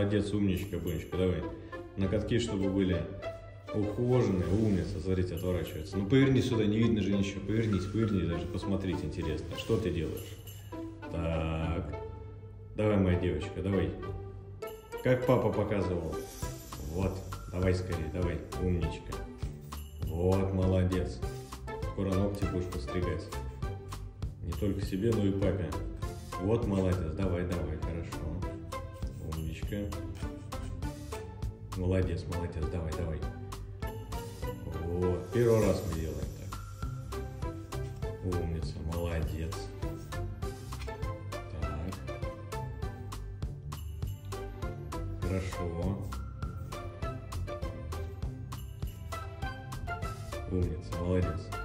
молодец, умничка, Бонечка, давай. Ноготки, чтобы были ухоженные, умница, смотрите, отворачивается. Ну, поверни сюда, не видно же ничего, повернись, даже, посмотрите, интересно, что ты делаешь. Так, давай, моя девочка, давай. Как папа показывал. Вот, давай скорее, давай, умничка. Вот, молодец. Скоро ногти будешь постригать. Не только себе, но и папе. Вот, молодец, давай, хорошо. Умничка. Молодец, давай. Вот, первый раз мы делаем так. Умница, молодец. Так. Хорошо. Умница, молодец.